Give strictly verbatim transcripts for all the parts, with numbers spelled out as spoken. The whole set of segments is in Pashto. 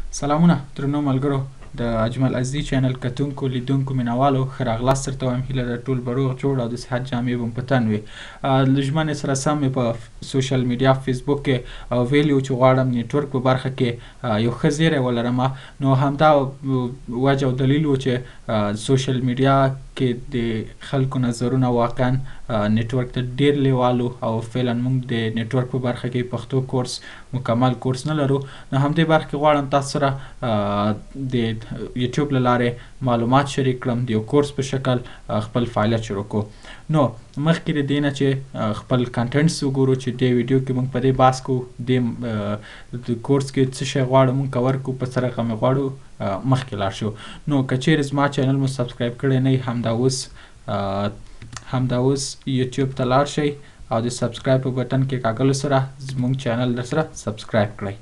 سلامونه درنو ملګرو د اجمل عزیزي چینل کتونکو لیدونکو مینوالو ښه راغلاست درته وایم. هیله ده ټول به روغ جوړ او د صحت جامې به مو په تن وي. له ژمنې سره سم مې په سوشل میډیا فیسبوک کې ویلي وو چې غواړم نیټورک په برخه کې یو ښه زیری ولرم، نو همدا وجه او دلیل و چې سوشل میډیا کې د خلکو نظرونه واقعا نیټورک ته ډیر لیوالو او فعلا موږ د نیټورک په برخه کې پښتو کورس مکمل کورس نه لرو، نو همدې برخه کې غواړم تاسو سره د یوټیوب له لارې معلومات شریک کړم، د یو کورس په شکل خپل فعالیت شروع کړو. نو مخکې د دې نه چې خپل کنټنټس وګورو چې دې ویډیو کې موږ په دې بحث کوو، د کورس کې څه شی غواړو موږ کور کړو، په څه رقم یې غواړو، مخکې لاړ شو. نو که چیرې زما چینل مو سبسکرایب کړی نه وي، همدا اوس همدا اوس یوټیوب ته لاړ شئ او د سبسکرایب په بټن کې کاږلو سره زموږ چینل در سره سبسکرایب کړئ.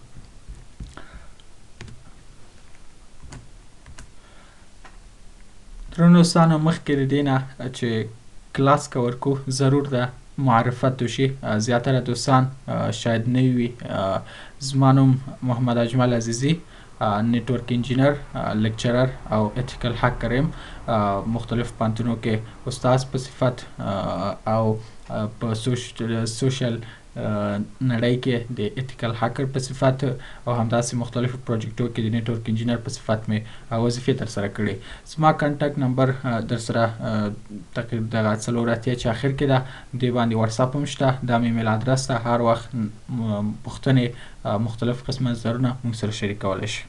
درنو دوستانو، مخکې د دې نه چې کلاس کور کو ضرور ده معرفت وشي. زیاتره دوستان شاید نه وي. زما نوم محمد اجمل عزیزي، نیټورک انجینر، لیکچرر او ایتیکل هکر یم. مختلف پوهنتونو کې استاد په صفت او په سوشل نړۍ کې د ایتیکل هکر په صفت او همداسې مختلفو پروجیکټو کې د نیټورک انجینر په صفت مې وظیفې ترسره کړې. زما کنټاکټ نمبر در سره تقریبا دغه څلور اتیا چې اخر کې ده، دې باندې واتساپ هم شته، دا مې ایمیل ادرس ده. هر وخت پوښتنې مختلف قسمه نظرونه موږ سره شریکولی شي.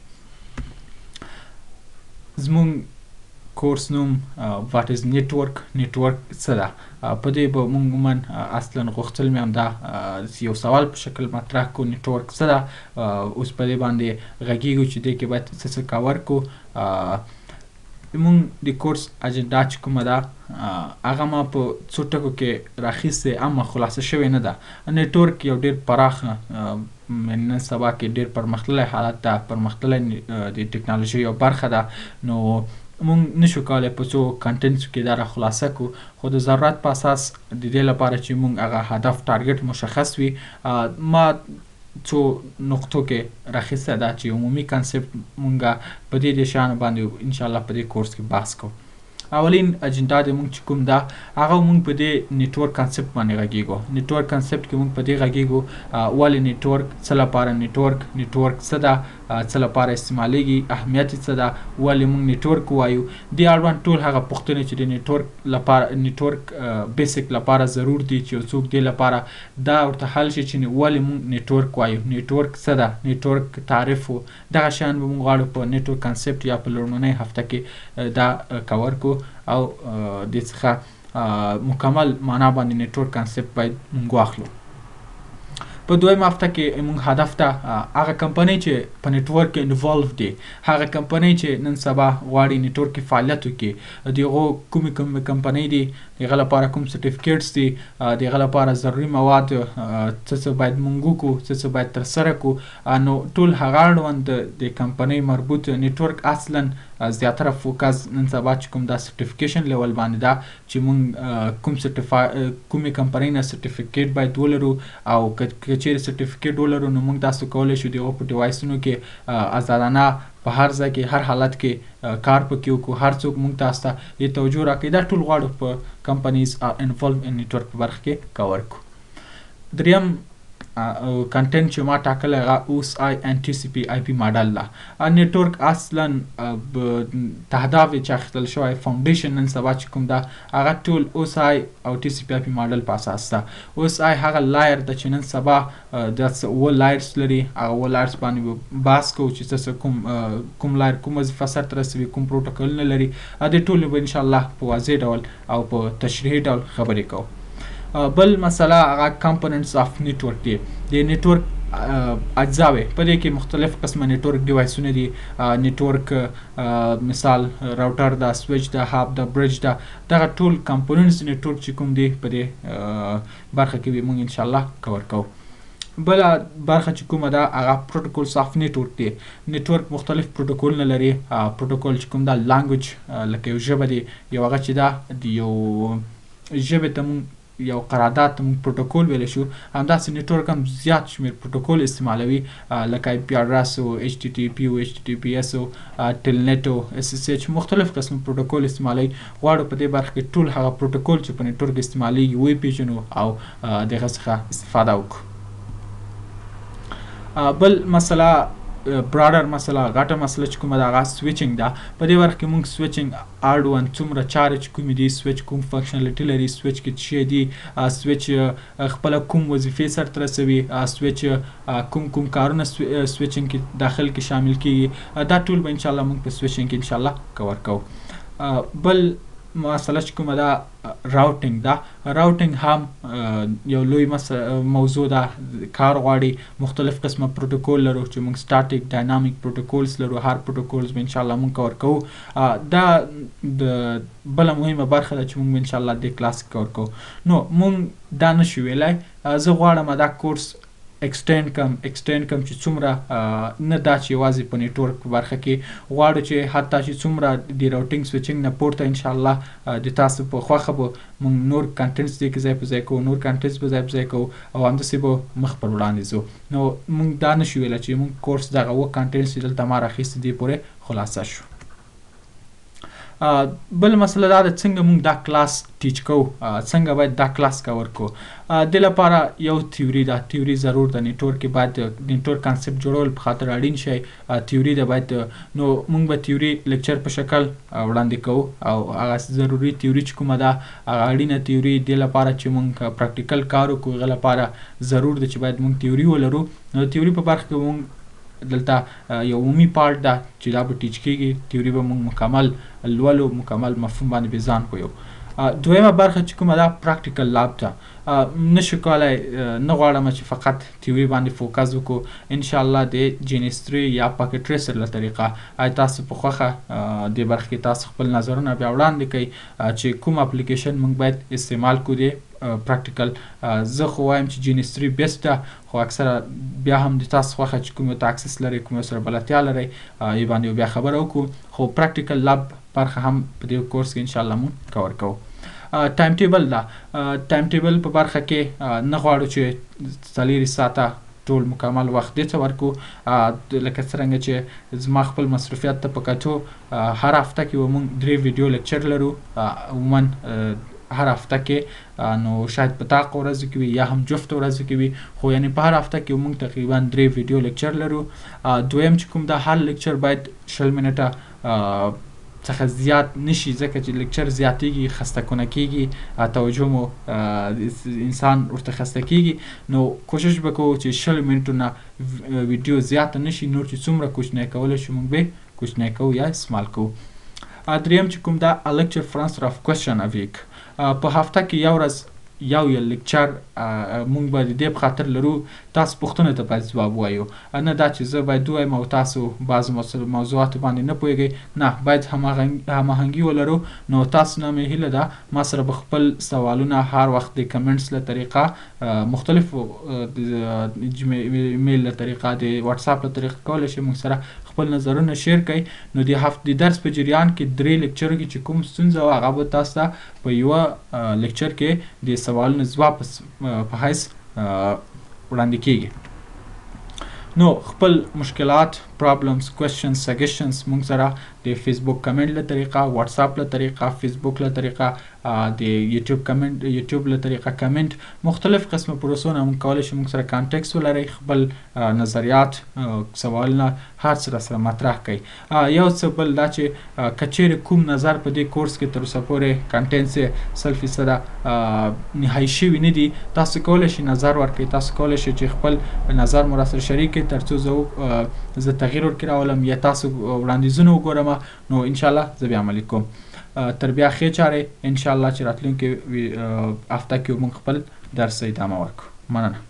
زموږ کورس نوم وات از نیټورک، نیټورک څه ده؟ په دې به موږ عموما اصلا غوښتل مې همدا یو سوال په شکل مطرح کړو، نیټورک څه ده؟ اوس په دې باندې غږیږو چې دې کې باید څه څه کور کړو. موږ د کورس اجنډا چې کومه ده هغه ما په څو ټکو کې راخیستې، اما خلاصه شوې نه ده. نیټورک یو ډېر پراخ نن سبا کې ډېر پرمختللی حالت ده، پرمختللی د ټکنالوژۍ یو برخه ده. نو موږ نشو کولی په څو کنټنټسو کې دا را خلاصه کړو، خو د ضرورت په اساس د دې لپاره چې موږ هغه هدف ټارګټ مشخص وي، ما څو نقطو کې راخیسته ده چې عمومي کنسپټ موږ په دې دې شیانو باندې انشاءالله په دې کورس کې بحث کوو. اولین اجنډا د موږ چې کوم ده هغه موږ په دې نیټورک کنسپټ باندې غږیږو. نیټورک کنسپټ کې موږ په دې غږیږو ولې نیټورک، څه لپاره نیټورک، نیټورک څه ده، څه لپاره استعمالیږي، اهمیت یې څه ده، ولې موږ نیټورک وایو. دې اړوند ټول هغه پوښتنې چې د نیټورک لپاره نیټورک بیسیک لپاره ضرور دي چې یو څوک دې لپاره دا ورته حل شي چې ولې موږ نیټورک وایو، نیټورک څه ده، نیټورک تعریف و دغه شیان به موږ غواړو په نیټورک کنسپټ یا په لومړنۍ هفته کې دا کور کو او د څخه مکمل معنا باندې نیټورک کنسپټ باید موږ واخلو. په دویم هفته کې موږ هدف ته هغه کمپنۍ چې په نیټورک کې انوالو دي، هغه کمپنۍ چې نن سبا غواړي نیټورک کې فعالیت وکړي، د هغو کومې کومې کمپنۍ دي، د هغه لپاره کوم سرټیفیکیټس دي، د هغه لپاره ضروري مواد څه څه باید موږ وکړو، څه څه باید ترسره کړو. نو ټول هغه اړوند د کمپنۍ مربوط نیټورک اصلا زیاتره فوکس نن سبا چې کوم دا سرټیفیکیشن لیول باندې ده چې موږ کوم سرټیفای کومې کمپنۍ نه سرټیفیکیټ باید ولرو، او که چیرې سرټیفیکیټ ولرو نو موږ تاسو کولی شو د هغو په ډیوایسونو کې ازادانه په هر ځای کې هر حالت کې کار پکې وکړو. هر څوک موږ تاسو ته دې توجه راکوي. دا ټول غواړو په کمپنیز انوالو ان نیټورک په برخه کې کور کړو. دریم کنټنټ چې ما ټاکلی هغه اوس آی ان ټي سی پي آی پي ماډل ده. نیټورک اصلا تهداف چې اخیستل شوی فاونډیشن نن سبا چې کوم ده هغه ټول اوس آی او ټي سی پي آی پي ماډل په اساس ده. اوس آی هغه لایر ده چې نن سبا د اوه لایرس لري، هغه اوه لایرس باندې بحث کوو چې څه کوم کوم لایر کوم وظیفه سرته رسوي، کوم پروټوکلونه لري، دې ټولو به انشاءالله په واضح ډول او په تشریحي ډول خبرې کوو. بل مسله هغه کمپوننټس اف نیټورک دي. د نیټورک اجزاوې په دې کې مختلف قسمه نیټورک ډیوایسونه دي. نیټورک مثال راوټر ده، سویچ ده، هاب ده، برج ده، دغه ټول کمپوننټس نیټورک چې کوم دي په دې برخه کې به موږ انشاءالله کور کوو. بله برخه چې کومه ده هغه پروتوکولز اف نیټورک دی. نیټورک مختلف پروتوکولونه لري. پروتوکول چې کوم ده لانګویج لکه یو ژبه دی، یو هغه چې ده د یو ژبې ته موږ یو قرارداد ته موږ پروتوکول ویلی شو، همداسې نیټورک هم زیات شمېر پروتوکول استعمالوي لکه آی پي اډرس او ایچ ټي ټي پي او ایچ ټي ټي پي اس او ټیلنیټ او اس اس ایچ مختلف قسم پروتوکول استعمالوي. غواړو په دې برخه کې ټول هغه پروتوکول چې په نیټورک استعمالیږي وپېژنو او دغه څخه استفاده وکړو. بل مسله براډر مسله غټه مسله چې کومه ده هغه سویچنګ ده. په دې برخه کې موږ سویچنګ اړوند څومره چارې چې کومې دي، سویچ کوم فنکشنالټي لري، سویچ کې څه شی دي، سویچ خپله کوم وظیفې سرته رسوي، سویچ کوم کوم کارونه سویچنګ کې داخل کې شامل کیږي، دا ټول به انشاءالله موږ په سویچنګ کې انشاءالله کور کوو. بل مسله چې کومه ده راوټینګ ده. راوټینګ هم یو لوی موضوع ده، کار غواړي. مختلف قسمه پروتوکول لرو چې موږ سټاټیک ډاینامیک پروتوکولز لرو، هر پروتوکولز به انشاءالله موږ کور کوو. دا د بله مهمه برخه ده چې موږ انشاءالله دې کلاس کې کور کوو. نو موږ دا نشو ویلی، زه غواړم دا کورس اکسټینډ کم اکسټینډ کم چې څومره نه دا چې یوازې په نیټورک برخه کې غواړو چې حتی چې څومره د راوټینګ سویچنګ نه پورته انشاءالله د تاسو په خوښه به موږ نور کنټنټس دې کې ځای په ځای کوو، نور کنټنټس به ځای په ځای کوو او همداسې به مخ پر وړاندې ځو. نو موږ دا نشو ویلی چې موږ کورس دغه اوه کنټنټس چې دلته ما راخیستي دې پورې خلاصه شو. بل مسله دا ده څنګه موږ دا کلاس ټیچ کوو، څنګه باید دا کلاس کور کوو. دې لپاره یو تیوري ده، تیوري ضرور ده. نیټورک کې باید د نیټورک کانسپټ جوړول په خاطر اړین شی تیوري ده باید. نو موږ به تیوري لیکچر په شکل وړاندې کوو او هغه ضروري تیوري چې کومه ده هغه اړینه تیوري دې لپاره چې موږ پراکټیکل کار وکړو هغه لپاره ضرور ده چې باید موږ تیوري ولرو. نو تیوري په برخه کې موږ دلته یو عمومي پارت ده چې دا به ټیچ کېږي. تیوري به موږ مکمل لولو، مکمل مفهوم باندې به ځان پوهیو. دویمه برخه چې کومه ده پراکټیکل لاب ده. نشو کولی، نه غواړم چې فقط تیوري باندې فوکس وکړو. انشاءالله د جینیستري یا پاکټ ټریسر له طریقه آیا تاسو په خوښه دې برخه کې تاسو خپل نظرونه بیا وړاندې کړئ چې کوم اپلیکیشن موږ باید استعمال کړو د پراکټیکل. زه خو وایم چې جینیستري بیسټ ده، خو اکثره بیا هم د تاسو خوښه چې کوم ته اکسس لرئ، کوم سره بلدتیا لرئ، یې باندې بیا خبره وکړو. خو پراکټیکل لاب برخه هم په دې کورس کې انشاءالله موږ کور کوو. ټایم ټیبل ده. ټایم ټیبل په برخه کې نه غواړو چې څلېرویشت ساعته ټول مکمل وخت دې ته ورکړو. لکه څرنګه چې زما خپل مصروفیت ته په کتو هر هفته کې به موږ درې ویډیو لیکچر لرو عموما هر هفته کې. نو شاید په تاق ورځو کې وي یا هم جفت ورځو کې وي، خو یعنی په هر هفته کې موږ تقریبا درې ویډیو لیکچر لرو. دویم چې کوم ده هر لیکچر باید شل منټه څخه زیات نشي، ځکه چې لیکچر زیاتېږي خسته کنه کېږي، توجه مو انسان ورته خسته کېږي. نو کوشش به کوو چې شل منټو نه ویډیو زیاته نشي، نور چې څومره کوچنی کولی شو موږ به کوچنی کوو یا استعمال کوو. دریم چې کوم ده a lecture for answer of question a week. په هفته کې یو ورځ یو یو لیکچر موږ به د دې په خاطر لرو تاسو پوښتنو ته باید ځواب ووایو، نه دا چې زه باید ووایم او تاسو بعض موضوعاتو باندې نه پوهېږئ. نه، باید هماهنګي ولرو. نو تاسو نه مې هیله ده ما سره به خپل سوالونه هر وخت د کمنټس له طریقه، مختلفو ایمیل له طریقه، د واتساپ له طریقه کولی شئ موږ سره خپل نظرونه شیر کړئ. نو د هفت د درس په جریان کې درې لیکچرو کې چې کوم ستونزه وه هغه به تاسو ته په یوه لیکچر کې د سوالونو ځواب په حیث وړاندې کېږي. نو خپل مشکلات، پرابلمز، کوېسچنز، سجیشنز موږ سره د فیسبوک کمنټ له طریقه، واتساپ له طریقه، فیسبوک له طریقه، د یوټیوب کمنټ یوټیوب له طریقه کمنټ، مختلف قسمه پروسونه موږ کولی شو موږ سره کانټیکس ولرئ، خپل نظریات، سوالونه هر څه راسره مطرح کړئ. یو څه بل دا چې که چیرې کوم نظر په دې کورس کې تر اوسه پورې کنټنټس یې سل فیصده نهایي شوي نه دي، تاسو کولی شئ نظر ورکړئ، تاسو کولی شئ چې خپل نظر مو راسره شریک کړئ تر څو زه زه تغییر ورکړي راولم یا تاسو وړاندیزونه وګورم. نو انشاءالله زه بیا عملي کوم. تر بیا ښې چارې انشاءالله چې راتلونکې هفته کې موږ خپل درس ادامه ورکړو. مننه.